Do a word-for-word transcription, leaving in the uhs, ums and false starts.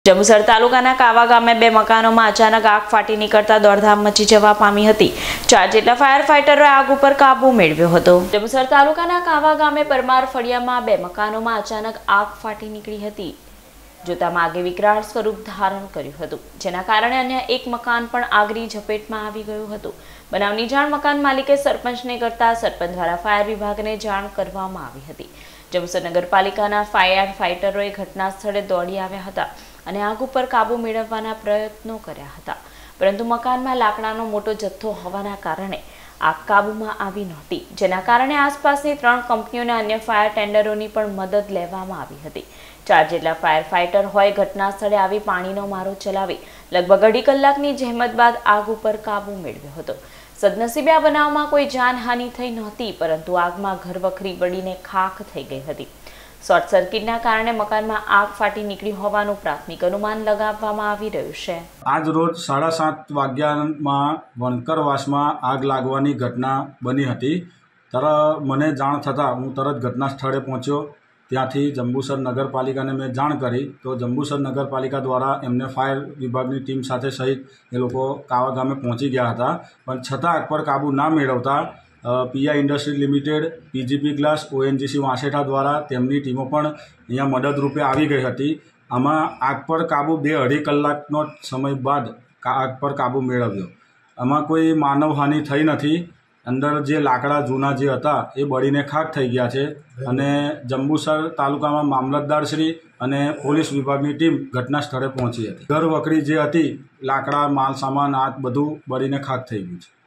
જંબુસર તાલુકાના કાવા ગામે બે મકાનોમાં અચાનક આગ ફાટી નીકળતા દોડધામ મચી જવા પામી હતી। ચાર જેટલા ફાયર ફાઇટરોએ આગ ઉપર કાબુ મેળવ્યો હતો। જંબુસર તાલુકાના કાવા ગામે પરમાર ફળિયામાં બે મકાનોમાં અચાનક આગ ફાટી નીકળી હતી। જોતામાં આગે વિકરાળ સ્વરૂપ ધારણ કર્યું હતું, જેના કારણે અન્ય એક મકાન પણ આગની ઝપેટમાં આવી ગયું હતું। બનાવની જાણ મકાન માલિકે સરપંચને કરતા સરપંચ દ્વારા ફાયર વિભાગને જાણ કરવામાં આવી હતી। જંબુસર નગરપાલિકાના ફાયર ફાઇટરોએ ઘટના સ્થળે દોડી આવ્યા હતા અને આગ ઉપર કાબુ મેળવવાના પ્રયત્નો કર્યા હતા, પરંતુ મકાનમાં લાકડાનો મોટો જથ્થો હોવાના કારણે આગ કાબૂમાં આવી નહોતી, જેના કારણે આસપાસની ત્રણ કંપનીઓના અન્ય ફાયર ટેન્ડરોની પણ મદદ લેવામાં આવી હતી। ચાર જેટલા ફાયર ફાઇટર હોય ઘટના સ્થળે આવી પાણીનો મારો ચલાવી લગભગ અઢી કલાકની જહેમત બાદ આગ ઉપર કાબુ મેળવ્યો હતો। સદનસીબે આ બનાવમાં કોઈ જાનહાનિ થઈ નહોતી, પરંતુ આગમાં ઘરવખરી બળીને ખાખ થઈ ગઈ હતી। શોર્ટ સર્કિટના કારણે મકાનમાં આગ ફાટી નીકળી હોવાનું પ્રાથમિક અનુમાન લગાવવામાં આવી રહ્યું છે। આજ રોજ સાડા સાત વાગ્યામાં વણકરવાસમાં આગ લાગવાની ઘટના બની હતી। ત્યારે મને જાણ થતાં હું તરત ઘટના સ્થળે પહોંચ્યો। ત્યાંથી જંબુસર નગરપાલિકાને મેં જાણ કરી તો જંબુસર નગરપાલિકા દ્વારા એમને ફાયર વિભાગની ટીમ સાથે સહિત એ લોકો કાવા ગામે પહોંચી ગયા હતા, પણ છતાં આગ પર કાબૂ ના મેળવતા PI industry limited, PGP glass, ONGC વાંસેઠા દ્વારા તેમની ટીમો પણ અહીંયા મદદરૂપે આવી ગઈ હતી। આમાં આગ પર કાબૂ બે અઢી કલાકનો સમય બાદ આગ પર કાબૂ મેળવ્યો। આમાં કોઈ માનવહાનિ થઈ નથી। અંદર જે લાકડા જૂના જે હતા એ બળીને ખાખ થઈ ગયા છે અને જંબુસર તાલુકામાં મામલતદારશ્રી અને પોલીસ વિભાગની ટીમ ઘટના સ્થળે પહોંચી હતી। ઘર વખરી જે હતી, લાકડા, માલ સામાન, આ બધું બળીને ખાખ થઈ ગયું છે।